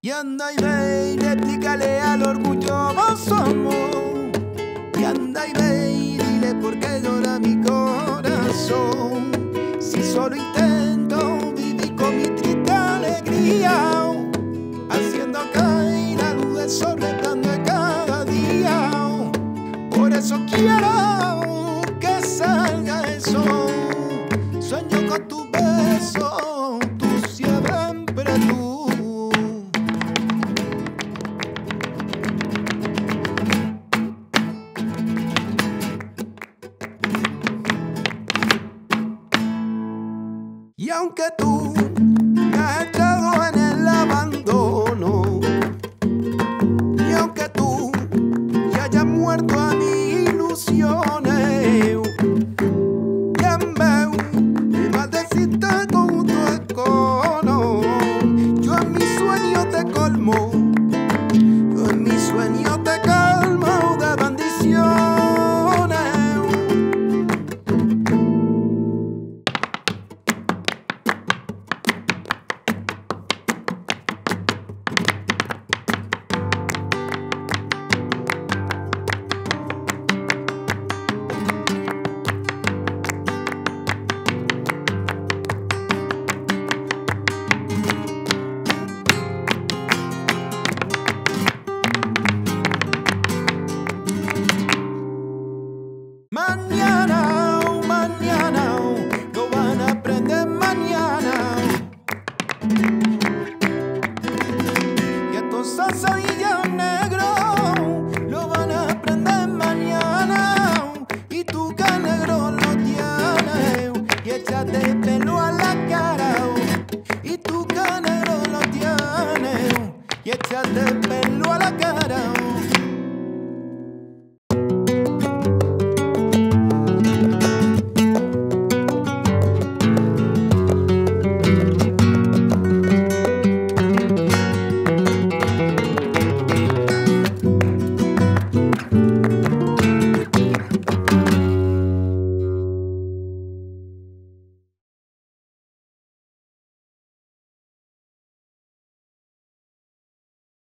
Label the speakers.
Speaker 1: Y anda y ve y explícale al orgulloso amor. Y anda y ve y dile por qué llora mi corazón. Si solo intento vivir con mi triste alegría, haciendo caer la luz del sol resplandece cada día. Por eso quiero que salga el sol. Sueño con tu beso, tú siempre tú. Y aunque tú me has hecho